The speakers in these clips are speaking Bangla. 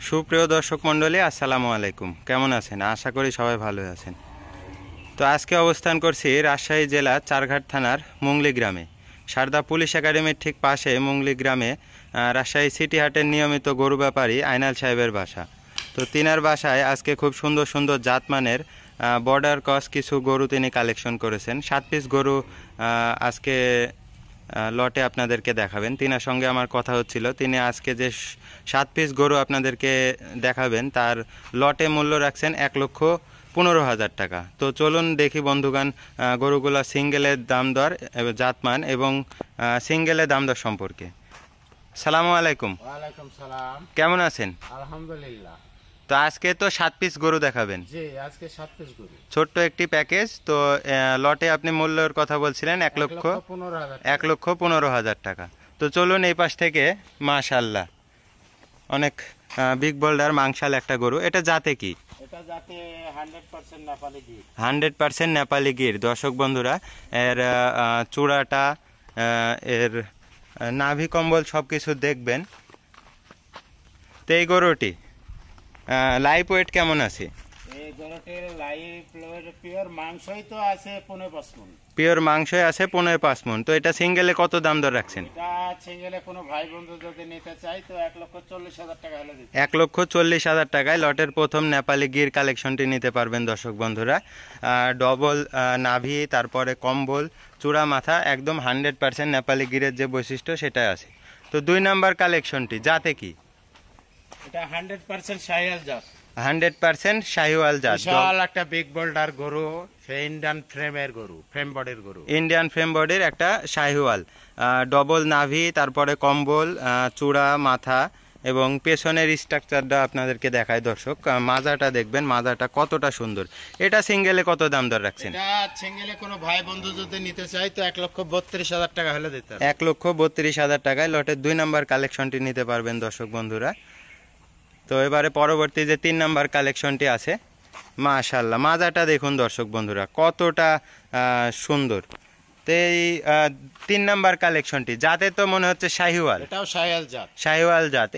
সুপ্রিয় দর্শক মণ্ডলী, আসসালামু আলাইকুম। কেমন আছেন? আশা করি সবাই ভালো আছেন। তো আজকে অবস্থান করছি রাজশাহী জেলা চারঘাট থানার মুংলি গ্রামে, সারদা পুলিশ একাডেমির ঠিক পাশে মুংলি গ্রামে রাজশাহী সিটি হাটের নিয়মিত গরু ব্যাপারী আইনাল সাহেবের বাসা। তো তিনার বাসায় আজকে খুব সুন্দর সুন্দর জাতমানের বর্ডার ক্রস কিছু গরু তিনি কালেকশন করেছেন। 7 পিস গরু আজকে লটে আপনাদেরকে দেখাবেন। তিনার সঙ্গে আমার কথা হচ্ছিল, তিনি আজকে যে 7 পিস গরু আপনাদেরকে দেখাবেন তার লটে মূল্য রাখছেন 1,15,000 টাকা। তো চলুন দেখি বন্ধুগান গরুগুলা সিঙ্গেলের দাম দর, জাতমান এবং সিঙ্গেলের দাম দর সম্পর্কে। সালামু আলাইকুম। ওয়ালাইকুম সালাম। কেমন আছেন? আলহামদুলিল্লাহ। তো আজকে তো 7 পিস গরু দেখাবেন। জি, আজকে 7 পিস গরু, ছোট্ট একটি প্যাকেজ। তো লটে আপনি মূল্যের কথা বলছিলেন 1,15,000 টাকা। তো চলুন এই পাশ থেকে, মাশাআল্লাহ অনেক বিগ বোল্ডার মাংসাল একটা গরু। এটা জাতে কি? এটা জাতে 100% নেপালি গির। 100% নেপালি গির। দর্শক বন্ধুরা, এর চূড়াটা, এর নাভি কম্বল সব কিছু দেখবেন। তো এই গরুটি লাইভ ওয়েট কেমন আছে? এই গরুটির লাইভ পিওর মাংসই তো আছে 15-5 মণ। পিওর মাংসই আছে 15-5 মণ। তো এটা সিঙ্গেলে কত দাম দর রাখছেন? এটা সিঙ্গেলে কোনো ভাই বন্ধু যদি নিতে চাই তো 1,40,000 টাকা হলে দিতে। 1,40,000 টাকায় লটের প্রথম নেপালি গির কালেকশনটি নিতে পারবেন দর্শক বন্ধুরা। ডবল নাভি, তারপরে কম্বল, চূড়া মাথা, একদম 100% নেপালি গিরের যে বৈশিষ্ট্য সেটা আছে। তো 2 নাম্বার কালেকশনটি জাতে কি? এটা 100% শাহিওয়াল জাত। 100% শাহিওয়াল জাত। বিশাল একটা বিগ বোল্ডার গরু, ইন্ডিয়ান ফ্রেমের গরু, ফ্রেম বডির গরু। ইন্ডিয়ান ফ্রেম বডির একটা শাহিওয়াল, ডবল নাভি, তারপরে কম্বল, চূড়া মাথা এবং পেছনের স্ট্রাকচারটা আপনাদেরকে দেখায় দর্শক। মাজাটা দেখবেন, মাজাটা কতটা সুন্দর। এটা সিঙ্গেলে কত দাম দর রাখছেন? এটা সিঙ্গেলে কোনো ভাই বন্ধু যদি নিতে চাই তো 1,32,000 টাকা হলে দিতে। 1,32,000 টাকায় লটের 2 নাম্বার কালেকশনটি নিতে পারবেন দর্শক বন্ধুরা। তো এবারে পরবর্তী যে 3 নাম্বার কালেকশনটি আছে, মাশাআল্লাহ মাজাটা দেখুন দর্শক বন্ধুরা কতটা সুন্দর। তো এই 3 নাম্বার কালেকশনটি যাতে তো মনে হচ্ছে শাহিওয়াল। এটাও শাহিওয়াল জাত। শাহিওয়াল জাত।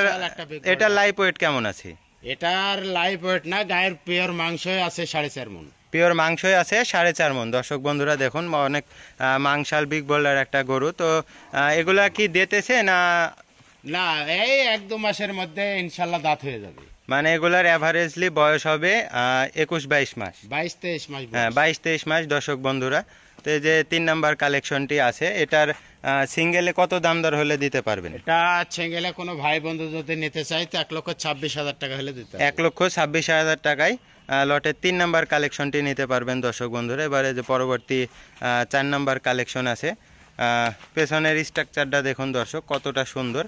এটার লাইভ ওয়েট কেমন আছে? এটার লাইভ ওয়েট না, গায়ের পিওর মাংসই আছে 4.5 মণ। পিওর মাংসই আছে 4.5 মণ। দর্শক বন্ধুরা দেখুন, অনেক মাংসাল বিগ বোল্ডার একটা গরু। তো এগুলা কি দিতেছে না? না, এই 1-2 মাসের মধ্যে ইনশাল্লাহ দাঁত হয়ে যাবে। মানে এগুলার অ্যাভারেজলি বয়স হবে 21-22 মাস। 22-23 মাস। হ্যাঁ, 22-23 মাস দর্শক বন্ধুরা। তো এই যে 3 নাম্বার কালেকশনটি আছে, এটার সিঙ্গেলে কত দাম দর হলে দিতে পারবেন? এটা সিঙ্গেলে কোনো ভাই বন্ধু যদি নিতে চাই তো 1,26,000 টাকা হলে দিতে। 1,26,000 টাকায় লটের 3 নাম্বার কালেকশনটি নিতে পারবেন দর্শক বন্ধুরা। এবারে যে পরবর্তী 4 নাম্বার কালেকশন আছে, পেছনের স্ট্রাকচারটা দেখুন দর্শক কতটা সুন্দর।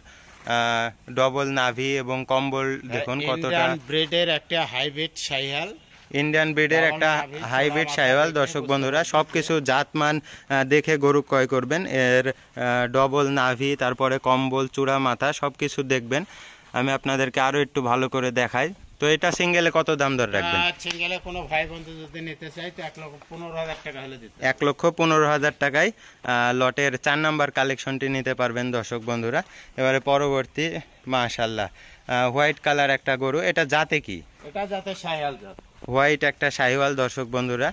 ডবল নাভি এবং কম্বল দেখুন কতটা। ব্রিডের একটা হাইব্রিড শাহিওয়াল। ইন্ডিয়ান ব্রিডের একটা হাইব্রিড শাহিওয়াল দর্শক বন্ধুরা। সব কিছু জাতমান দেখে গরু ক্রয় করবেন। এর ডবল নাভি, তারপরে কম্বল, চূড়া মাথা সব কিছু দেখবেন। আমি আপনাদেরকে আরও একটু ভালো করে দেখাই। তো এটা সিঙ্গেলে কত দাম দর রাখবেন? সিঙ্গেলে কোনো ভাই বন্ধু যদি নিতে চাই তো 1,15,000 টাকা হলে দিতে। 1,15,000 টাকায় লটের 4 নাম্বার কালেকশনটি নিতে পারবেন দর্শক বন্ধুরা। এবারে পরবর্তী, মাশাআল্লাহ হোয়াইট কালার একটা গরু। এটা জাতে কি? এটা জাতে শাহিওয়াল জাত। হোয়াইট একটা শাহিওয়াল দর্শক বন্ধুরা,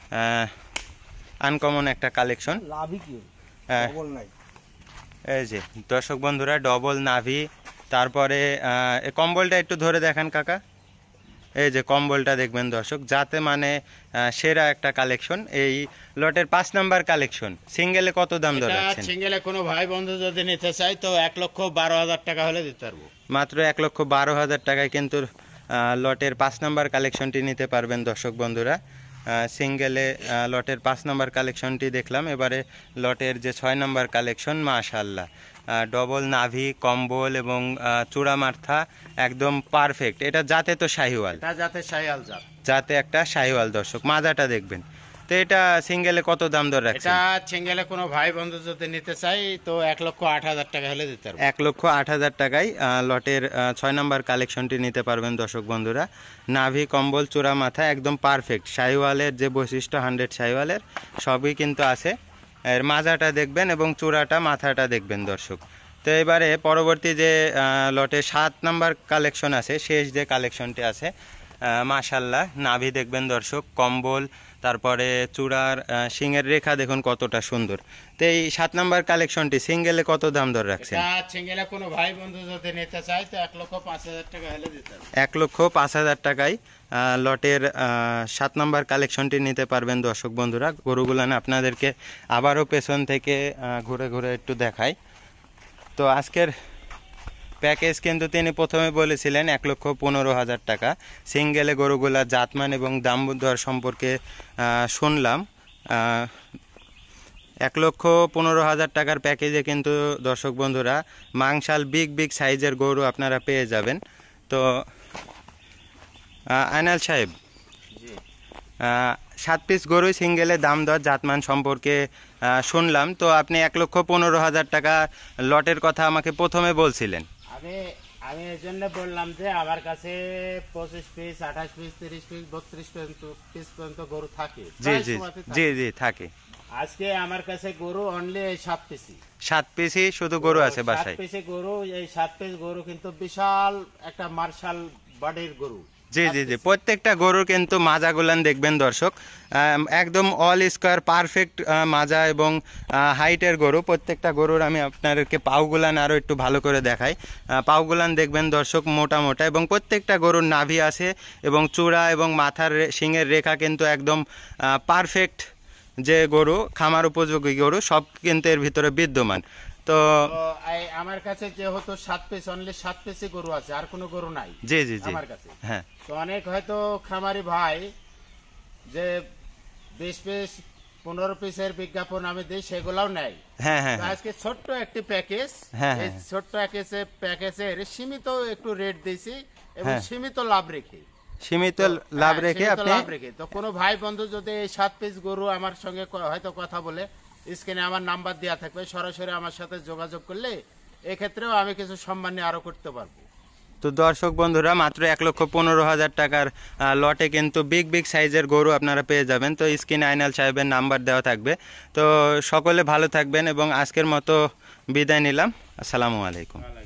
আনকমন একটা কালেকশন। এই যে দর্শক বন্ধুরা ডবল নাভি, তারপরে কম্বলটা একটু ধরে দেখান কাকা। এই যে কম্বলটা দেখবেন দর্শক, যাতে মানে সেরা একটা কালেকশন। এই লটের 5 নাম্বার কালেকশন সিঙ্গেলে কত দাম দর রাখছেন? সিঙ্গেলে কোনো ভাই বন্ধু যদি নিতে চাই তো 1,12,000 টাকা হলে দিতে পারবো। মাত্র 1,12,000 টাকায় কিন্তু লটের 5 নাম্বার কালেকশনটি নিতে পারবেন দর্শক বন্ধুরা। সিঙ্গেলে লটের 5 নাম্বার কালেকশনটি দেখলাম। এবারে লটের যে 6 নাম্বার কালেকশন, মাশাআল্লাহ ডবল নাভি, কম্বল এবং চূড়া মাথা একদম পারফেক্ট। এটা জাতে তো শাহিওয়াল। এটা জাতে শাহিওয়াল জাত। জাতে একটা শাহিওয়াল দর্শক। মাজাটা দেখবেন। তো এটা সিঙ্গেলে কত দাম দর রাখছেন? এটা সিঙ্গেলে কোনো ভাই বন্ধু যদি নিতে চাই তো 1,08,000 টাকা হলে দিতে পারবো। 1,08,000 টাকায় লটের 6 নাম্বার কালেকশনটি নিতে পারবেন দর্শক বন্ধুরা। নাভি, কম্বল, চূড়া মাথা একদম পারফেক্ট। শাহিওয়ালের যে বৈশিষ্ট্য 100 শাহিওয়ালের সবই কিন্তু আছে। এর মাজাটা দেখবেন এবং চূড়াটা মাথাটা দেখবেন দর্শক। তো এবারে পরবর্তী যে লটে 7 নাম্বার কালেকশন আছে, শেষ যে কালেকশনটি আছে, মাশাল্লাহ নাভি দেখবেন দর্শক, কম্বল, তারপরে চূড়ার শিংয়ের রেখা দেখুন কতটা সুন্দর। তো এই 7 নাম্বার কালেকশনটি সিঙ্গেলে কত দাম দর রাখছেন? এটা সিঙ্গেলে কোনো ভাই বন্ধু যদি নিতে চায় তো 1,05,000 টাকা হলে দিতে হবে। 1,05,000 টাকায় লটের 7 নাম্বার কালেকশনটি নিতে পারবেন দর্শক বন্ধুরা। গরুগুলান আপনাদেরকে আবারও পেছন থেকে ঘুরে ঘুরে একটু দেখাই। তো আজকের প্যাকেজ কিন্তু তিনি প্রথমে বলেছিলেন 1,15,000 টাকা। সিঙ্গেলে গরুগুলা জাতমান এবং দাম দর সম্পর্কে শুনলাম। 1,15,000 টাকার প্যাকেজে কিন্তু দর্শক বন্ধুরা মাংসাল বিগ সাইজের গরু আপনারা পেয়ে যাবেন। তো আনাল সাহেব, 7 পিস গরু সিঙ্গেলে দাম দর জাতমান সম্পর্কে শুনলাম। তো আপনি 1,15,000 টাকা লটের কথা আমাকে প্রথমে বলছিলেন। আমি এই জন্য বললাম যে আমার কাছে 25 পিস, 28 পিস, 30 পিস, 32 পিস পর্যন্ত গরু থাকে। জি থাকে। আজকে আমার কাছে গরু অনলি এই 7 পিসই। 7 পিসই শুধু গরু আছে বাসায়। 7 পিসে গরু, এই 7 পিস গরু কিন্তু বিশাল একটা মার্শাল বডির গরু। জি প্রত্যেকটা গরুর কিন্তু মাজাগুলান দেখবেন দর্শক, একদম অল স্কোয়ার পারফেক্ট মাজা এবং হাইটের গরু। প্রত্যেকটা গরুর আমি আপনাদেরকে পাউগুলান আরও একটু ভালো করে দেখাই। পাউগুলান দেখবেন দর্শক মোটা এবং প্রত্যেকটা গরুর নাভি আছে এবং চূড়া এবং মাথার শিংয়ের রেখা কিন্তু একদম পারফেক্ট। যে গরু খামার উপযোগী গরু সব কিন্তু এর ভিতরে বিদ্যমান। তো আমার কাছে যেহেতু 7 পিস, অনলি 7 পিসই গরু আছে, আর কোনো গরু নাই জি আমার কাছে। হ্যাঁ, তো অনেক হয়তো খামারি ভাই যে 20 পিস 15 পিসের বিজ্ঞাপন আমি দিই সেগুলাও নেয়। হ্যাঁ আজকে ছোট্ট একটি প্যাকেজ, এই ছোট্ট প্যাকেজের সীমিত একটু রেট দিয়েছি এবং সীমিত লাভ রেখে আপনি তো কোনো ভাই বন্ধু যদি এই 7 পিস গরু আমার সঙ্গে হয়তো কথা বলে, স্ক্রিনে আমার নাম্বার দেওয়া থাকবে, সরাসরি আমার সাথে যোগাযোগ করলে এক্ষেত্রেও আমি কিছু সম্মান আরো করতে পারবো। তো দর্শক বন্ধুরা মাত্র 1,15,000 টাকার লটে কিন্তু বিগ সাইজের গরু আপনারা পেয়ে যাবেন। তো স্ক্রিনে আইনাল সাহেবের নাম্বার দেওয়া থাকবে। তো সকলে ভালো থাকবেন এবং আজকের মতো বিদায় নিলাম। আসসালামু আলাইকুম।